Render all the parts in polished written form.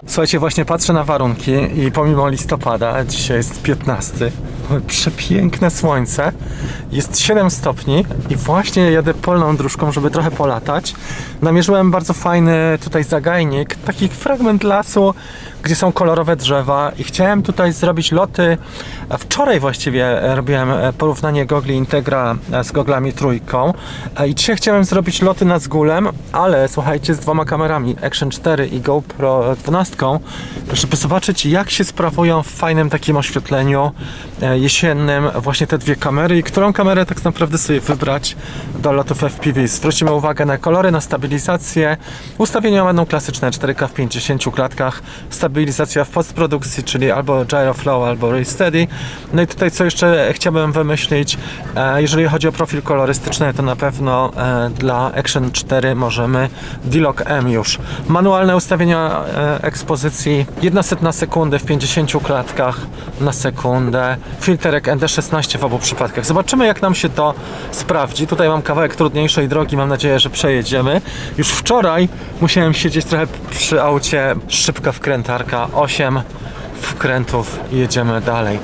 Słuchajcie, właśnie patrzę na warunki i pomimo listopada, dzisiaj jest 15, przepiękne słońce, jest 7 stopni i właśnie jadę polną dróżką, żeby trochę polatać. Namierzyłem bardzo fajny tutaj zagajnik, taki fragment lasu, gdzie są kolorowe drzewa i chciałem tutaj zrobić loty. Wczoraj właściwie robiłem porównanie gogli Integra z goglami trójką i dzisiaj chciałem zrobić loty nad Zgulem, ale słuchajcie, z dwoma kamerami Action 4 i GoPro 12, żeby zobaczyć, jak się sprawują w fajnym takim oświetleniu jesiennym właśnie te dwie kamery i którą kamerę tak naprawdę sobie wybrać do lotów FPV. Zwrócimy uwagę na kolory, na stabilizację. Ustawienia będą klasyczne 4K w 50 klatkach, stabilizacja w postprodukcji, czyli albo Gyroflow, albo RaySteady. No i tutaj co jeszcze chciałbym wymyślić, jeżeli chodzi o profil kolorystyczny, to na pewno dla Action 4 możemy D-Log M już. Manualne ustawienia ekspozycji, 1/100 sekundy w 50 klatkach na sekundę, filterek ND16 w obu przypadkach. Zobaczymy, jak nam się to sprawdzi. Tutaj mam kawałek trudniejszej drogi, mam nadzieję, że przejedziemy. Już wczoraj musiałem siedzieć trochę przy aucie, szybka wkrętarka, 8 wkrętów i jedziemy dalej.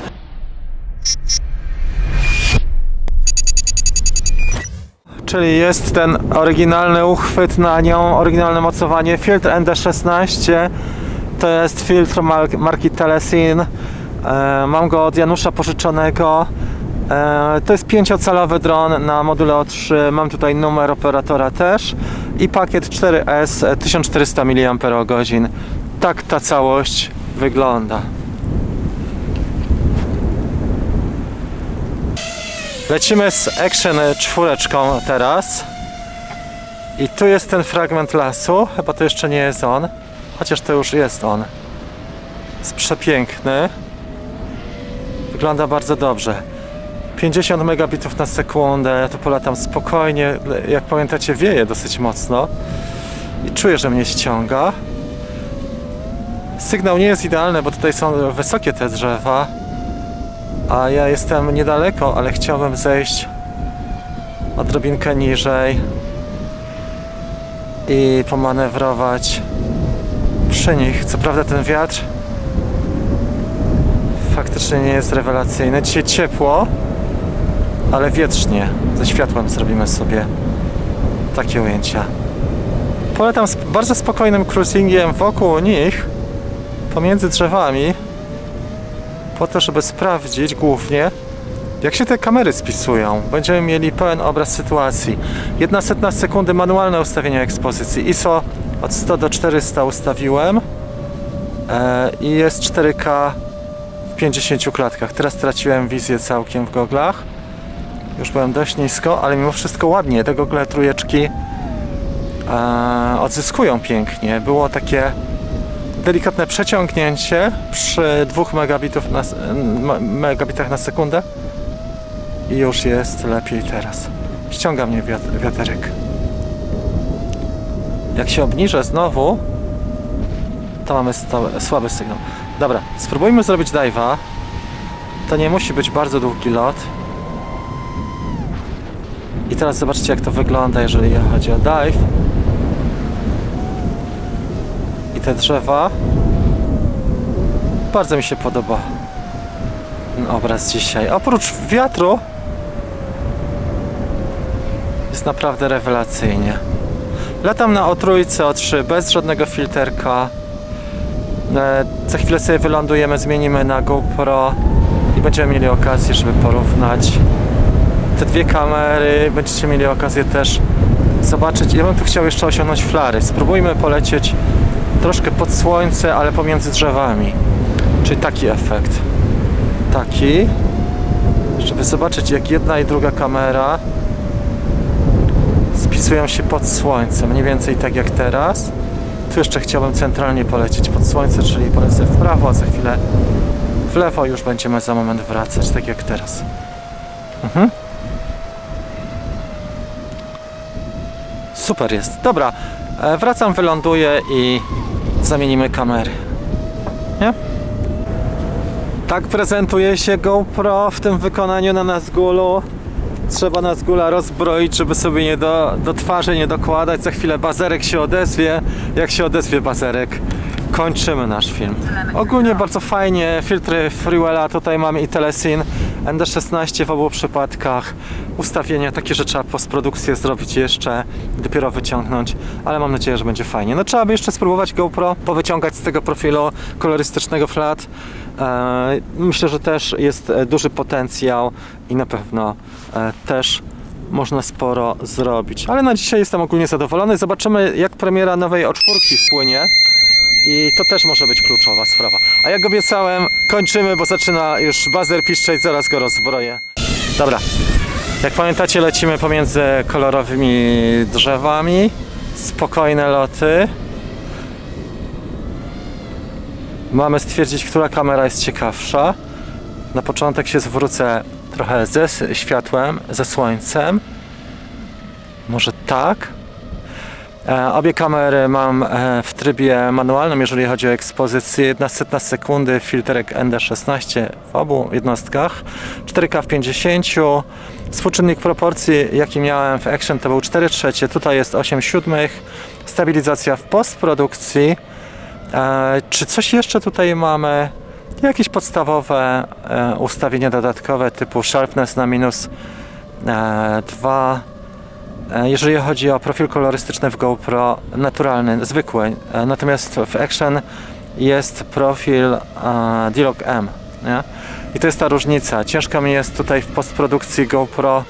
Czyli jest ten oryginalny uchwyt na nią, oryginalne mocowanie, filtr ND16, to jest filtr marki Telesin, mam go od Janusza pożyczonego, to jest 5-calowy dron na module O3, mam tutaj numer operatora też i pakiet 4S 1400 mAh. Tak ta całość wygląda. Lecimy z Action 4 teraz i tu jest ten fragment lasu, chyba to jeszcze nie jest on, chociaż to już jest on. Jest przepiękny, wygląda bardzo dobrze. 50 megabitów na sekundę, ja tu polatam spokojnie, jak pamiętacie wieje dosyć mocno i czuję, że mnie ściąga. Sygnał nie jest idealny, bo tutaj są wysokie te drzewa, a ja jestem niedaleko, ale chciałbym zejść odrobinkę niżej i pomanewrować przy nich. Co prawda ten wiatr faktycznie nie jest rewelacyjny. Dzisiaj ciepło, ale wietrznie. Ze światłem zrobimy sobie takie ujęcia. Polecam z bardzo spokojnym cruisingiem wokół nich, pomiędzy drzewami, po to, żeby sprawdzić głównie, jak się te kamery spisują. Będziemy mieli pełen obraz sytuacji. 1/100 sekundy manualne ustawienie ekspozycji. ISO od 100 do 400 ustawiłem i jest 4K w 50 klatkach. Teraz straciłem wizję całkiem w goglach. Już byłem dość nisko, ale mimo wszystko ładnie. Te gogle trójeczki odzyskują pięknie. Było takie delikatne przeciągnięcie przy 2 megabitach na sekundę i już jest lepiej teraz. Ściąga mnie wiaterek. Jak się obniżę znowu, to mamy słaby sygnał. Dobra, spróbujmy zrobić dive'a. To nie musi być bardzo długi lot. I teraz zobaczcie, jak to wygląda, jeżeli chodzi o dive. I te drzewa. Bardzo mi się podoba ten obraz dzisiaj. Oprócz wiatru jest naprawdę rewelacyjnie. Latam na O3, O3 bez żadnego filterka. Za chwilę sobie wylądujemy, zmienimy na GoPro i będziemy mieli okazję, żeby porównać te dwie kamery. Będziecie mieli okazję też zobaczyć. Ja bym tu chciał jeszcze osiągnąć flary. Spróbujmy polecieć troszkę pod słońce, ale pomiędzy drzewami. Czyli taki efekt. Taki. Żeby zobaczyć, jak jedna i druga kamera spisują się pod słońcem. Mniej więcej tak jak teraz. Tu jeszcze chciałbym centralnie polecieć pod słońce, czyli polecę w prawo, a za chwilę w lewo. Już będziemy za moment wracać, tak jak teraz. Super jest. Dobra, wracam, wyląduję i zamienimy kamery. Nie? Tak prezentuje się GoPro w tym wykonaniu na Nazgulu. Trzeba Nazgula rozbroić, żeby sobie nie do twarzy nie dokładać. Za chwilę bazerek się odezwie. Jak się odezwie bazerek, kończymy nasz film. Ogólnie bardzo fajnie, filtry Freewella, tutaj mamy i Telesin, ND16 w obu przypadkach, ustawienia takie, że trzeba postprodukcję zrobić jeszcze, dopiero wyciągnąć, ale mam nadzieję, że będzie fajnie. No trzeba by jeszcze spróbować GoPro, powyciągać z tego profilu kolorystycznego flat. Myślę, że też jest duży potencjał i na pewno też można sporo zrobić. Ale na dzisiaj jestem ogólnie zadowolony. Zobaczymy, jak premiera nowej O4 wpłynie. I to też może być kluczowa sprawa. A jak obiecałem, kończymy, bo zaczyna już buzzer piszczeć, zaraz go rozbroję. Dobra, jak pamiętacie, lecimy pomiędzy kolorowymi drzewami. Spokojne loty. Mamy stwierdzić, która kamera jest ciekawsza. Na początek się zwrócę trochę ze światłem, ze słońcem. Może tak. Obie kamery mam w trybie manualnym, jeżeli chodzi o ekspozycję. 1/100 sekundy, filtrek ND16 w obu jednostkach. 4K w 50. Współczynnik proporcji, jaki miałem w Action, to był 4/3. Tutaj jest 8/7. Stabilizacja w postprodukcji. Czy coś jeszcze tutaj mamy? Jakieś podstawowe ustawienia dodatkowe typu sharpness na -2. Jeżeli chodzi o profil kolorystyczny w GoPro, naturalny, zwykły, natomiast w Action jest profil D-Log M, nie? I to jest ta różnica. Ciężko mi jest tutaj w postprodukcji GoPro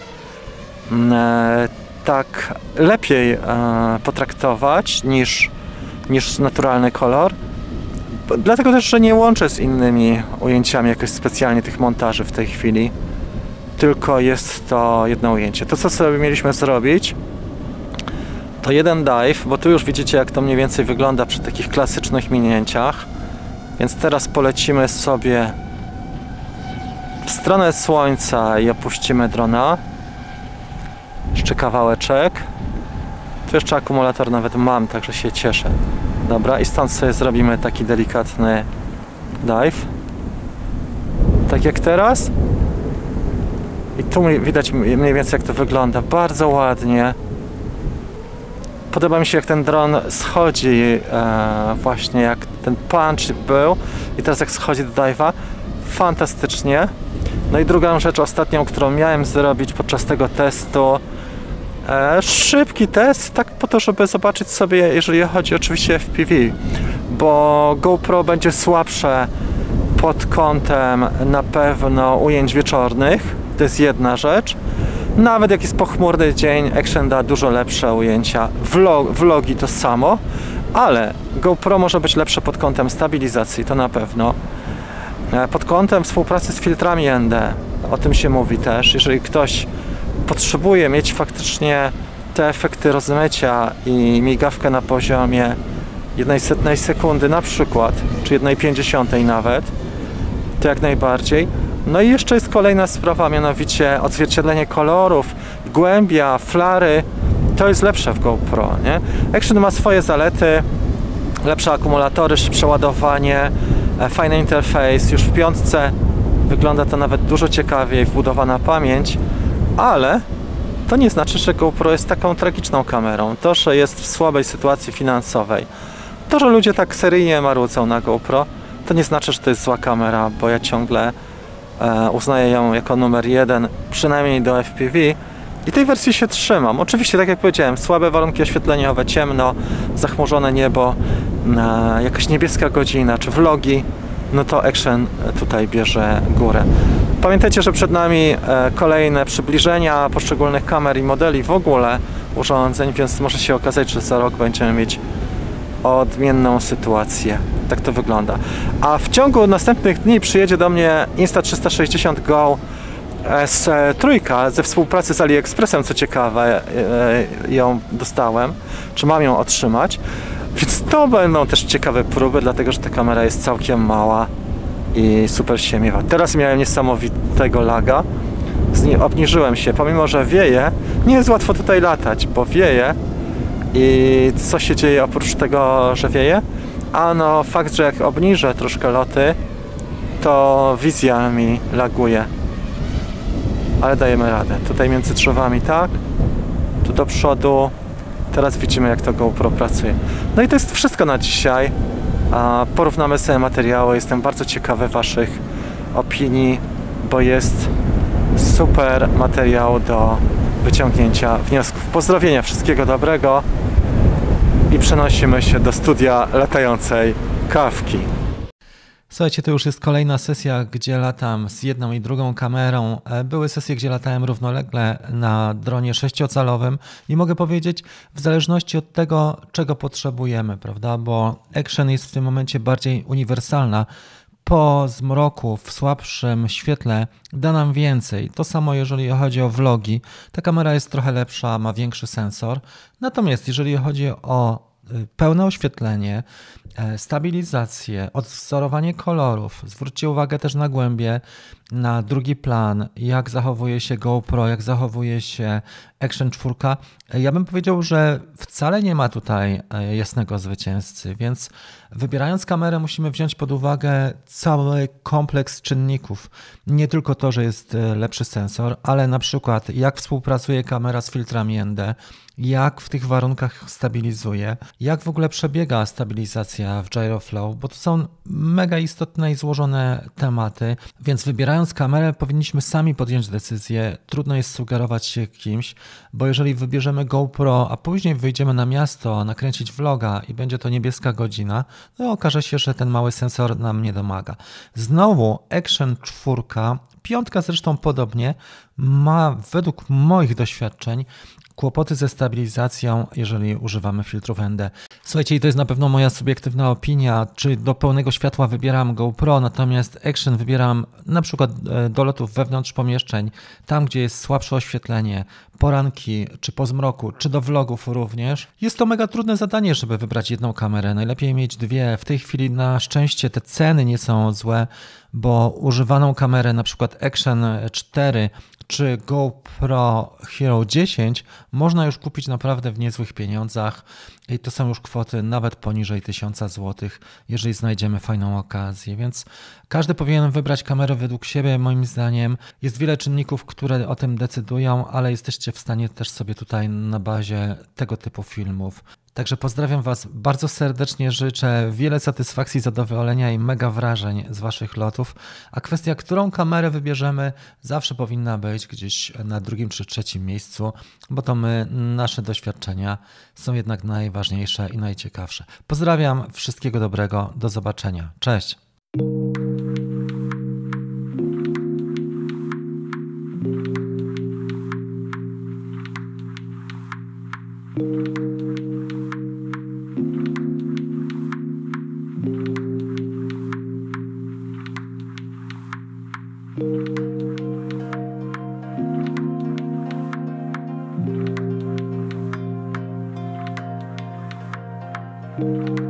tak lepiej potraktować niż naturalny kolor. Dlatego też, że nie łączę z innymi ujęciami jakoś specjalnie tych montaży w tej chwili. Tylko jest to jedno ujęcie. To, co sobie mieliśmy zrobić, to jeden dive, bo tu już widzicie, jak to mniej więcej wygląda przy takich klasycznych minięciach. Więc teraz polecimy sobie w stronę słońca i opuścimy drona. Jeszcze kawałeczek. Tu jeszcze akumulator nawet mam, także się cieszę. Dobra, i stąd sobie zrobimy taki delikatny dive. Tak jak teraz. I tu widać mniej więcej, jak to wygląda. Bardzo ładnie. Podoba mi się, jak ten dron schodzi, właśnie jak ten punch był. I teraz jak schodzi do dive'a. Fantastycznie. No i drugą rzecz ostatnią, którą miałem zrobić podczas tego testu. Szybki test, tak po to, żeby zobaczyć sobie, jeżeli chodzi oczywiście o FPV. Bo GoPro będzie słabsze pod kątem na pewno ujęć wieczornych. To jest jedna rzecz. Nawet jak jest pochmurny dzień, Action da dużo lepsze ujęcia. Vlogi to samo, ale GoPro może być lepsze pod kątem stabilizacji, to na pewno. Pod kątem współpracy z filtrami ND, o tym się mówi też. Jeżeli ktoś potrzebuje mieć faktycznie te efekty rozmycia i migawkę na poziomie 1/100 sekundy na przykład, czy 1/50 nawet, to jak najbardziej. No i jeszcze jest kolejna sprawa, mianowicie odzwierciedlenie kolorów, głębia, flary. To jest lepsze w GoPro, nie? Action ma swoje zalety, lepsze akumulatory, szybsze ładowanie, fajny interfejs. Już w 5 wygląda to nawet dużo ciekawiej, wbudowana pamięć, ale to nie znaczy, że GoPro jest taką tragiczną kamerą. To, że jest w słabej sytuacji finansowej, to, że ludzie tak seryjnie marudzą na GoPro, to nie znaczy, że to jest zła kamera, bo ja ciągle uznaję ją jako numer 1, przynajmniej do FPV, i tej wersji się trzymam. Oczywiście, tak jak powiedziałem, słabe warunki oświetleniowe, ciemno, zachmurzone niebo, jakaś niebieska godzina, czy vlogi, no to Action tutaj bierze górę. Pamiętajcie, że przed nami kolejne przybliżenia poszczególnych kamer i modeli w ogóle urządzeń, więc może się okazać, że za rok będziemy mieć odmienną sytuację. Tak to wygląda. A w ciągu następnych dni przyjedzie do mnie Insta360 Go S3 ze współpracy z AliExpressem, co ciekawe, ją dostałem, czy mam ją otrzymać. Więc to będą też ciekawe próby, dlatego że ta kamera jest całkiem mała i super się miewa. Teraz miałem niesamowitego laga. Obniżyłem się, pomimo że wieje, nie jest łatwo tutaj latać, bo wieje. I co się dzieje oprócz tego, że wieje? Ano fakt, że jak obniżę troszkę loty, to wizja mi laguje. Ale dajemy radę. Tutaj między drzewami tak, tu do przodu. Teraz widzimy, jak to GoPro pracuje. No i to jest wszystko na dzisiaj. a porównamy sobie materiały. Jestem bardzo ciekawy waszych opinii, bo jest super materiał do wyciągnięcia wniosków. Pozdrowienia, wszystkiego dobrego i przenosimy się do studia latającej kawki. Słuchajcie, to już jest kolejna sesja, gdzie latam z jedną i drugą kamerą. Były sesje, gdzie latałem równolegle na dronie 6-calowym i mogę powiedzieć, w zależności od tego, czego potrzebujemy, prawda, bo Action jest w tym momencie bardziej uniwersalna. Po zmroku, w słabszym świetle da nam więcej. To samo jeżeli chodzi o vlogi. Ta kamera jest trochę lepsza, ma większy sensor. Natomiast jeżeli chodzi o pełne oświetlenie, stabilizację, odwzorowanie kolorów. Zwróćcie uwagę też na głębie, na drugi plan, jak zachowuje się GoPro, jak zachowuje się Action 4. Ja bym powiedział, że wcale nie ma tutaj jasnego zwycięzcy, więc wybierając kamerę musimy wziąć pod uwagę cały kompleks czynników. Nie tylko to, że jest lepszy sensor, ale na przykład jak współpracuje kamera z filtrami ND, jak w tych warunkach stabilizuje, jak w ogóle przebiega stabilizacja w Gyroflow, bo to są mega istotne i złożone tematy, więc wybierając kamerę powinniśmy sami podjąć decyzję. Trudno jest sugerować się kimś, bo jeżeli wybierzemy GoPro, a później wyjdziemy na miasto nakręcić vloga i będzie to niebieska godzina, to okaże się, że ten mały sensor nam nie domaga. Znowu Action 4, 5 zresztą podobnie, ma według moich doświadczeń kłopoty ze stabilizacją, jeżeli używamy filtrów ND. Słuchajcie, i to jest na pewno moja subiektywna opinia, czy do pełnego światła wybieram GoPro, natomiast Action wybieram na przykład do lotów wewnątrz pomieszczeń, tam gdzie jest słabsze oświetlenie, poranki, czy po zmroku, czy do vlogów również. Jest to mega trudne zadanie, żeby wybrać jedną kamerę, najlepiej mieć dwie. W tej chwili na szczęście te ceny nie są złe, bo używaną kamerę, na przykład Action 4 czy GoPro Hero 10 można już kupić naprawdę w niezłych pieniądzach i to są już kwoty nawet poniżej 1000 zł, jeżeli znajdziemy fajną okazję, więc każdy powinien wybrać kamerę według siebie, moim zdaniem. Jest wiele czynników, które o tym decydują, ale jesteście w stanie też sobie tutaj na bazie tego typu filmów. Także pozdrawiam Was bardzo serdecznie, życzę wiele satysfakcji, zadowolenia i mega wrażeń z Waszych lotów, a kwestia, którą kamerę wybierzemy, zawsze powinna być gdzieś na drugim czy trzecim miejscu, bo to nasze doświadczenia są jednak najważniejsze i najciekawsze. Pozdrawiam, wszystkiego dobrego, do zobaczenia, cześć! Thank you.